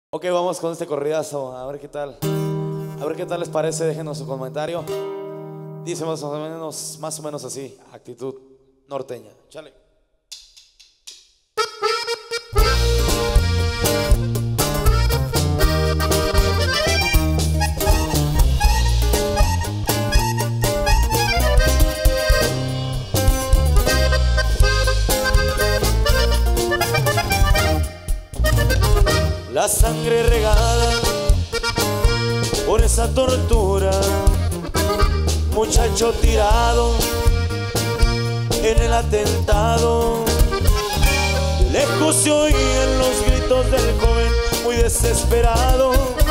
Ok, vamos con este corridazo, a ver qué tal. A ver qué tal les parece, déjenos su comentario. Dice más o menos así, actitud norteña. Chale. La sangre regada por esa tortura, muchacho tirado en el atentado. Lejos se oían los gritos del joven muy desesperado.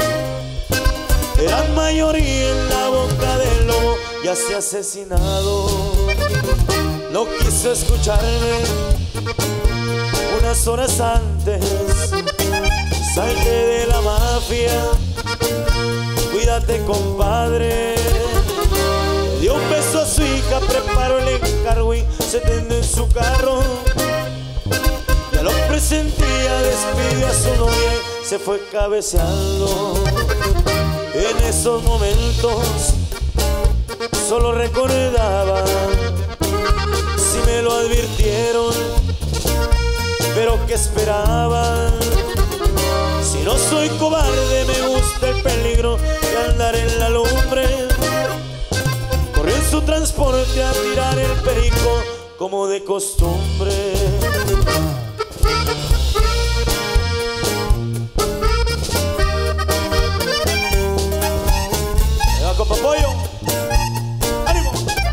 Eran mayoría en la boca del lobo ya se ha asesinado. No quiso escucarme unas horas antes. Salte de la mafia, cuídate compadre. Le dio un beso a su hija, preparó el encargo y se tendió en su carro. Ya lo presentía, despidió a su novia y se fue cabeceando. En esos momentos solo recordaba, si me lo advirtieron, pero ¿qué esperaban? Si no soy cobarde, me gusta el peligro de andar en la lumbre. Corrí en su transporte a tirar el perico como de costumbre. Venga, compa Pollo. ¡Ánimo!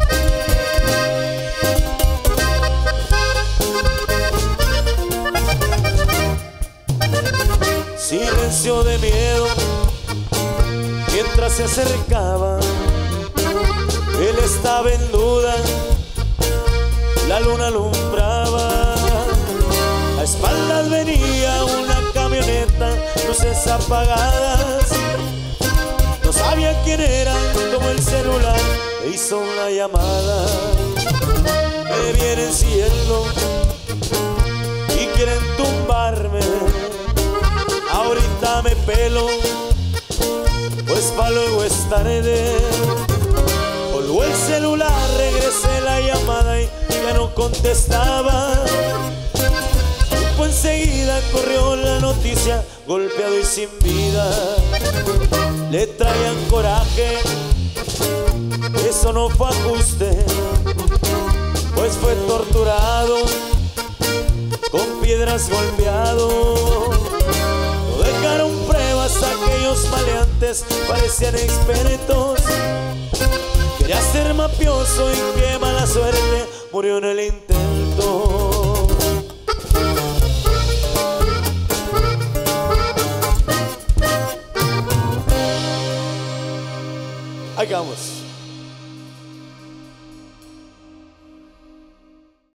Silencio de miedo mientras se acercaba. Él estaba en duda, la luna alumbraba. A espaldas venía una camioneta, luces apagadas. No sabía quién era, tomó el celular e hizo una llamada. Me vienen siguiendo y quieren tumbarme. Ahorita me pelo, pues pa' luego es tarde. Colgó el celular, regresé la llamada y ya no contestaba. Tiempo enseguida corrió la noticia, golpeado y sin vida. Le traían coraje, eso no fue ajuste, pues fue torturado, con piedras golpeado. Dejaron pruebas, aquellos maleantes parecían expertos. Quería ser mafioso y qué mala suerte, murió en el intento. Ahí vamos.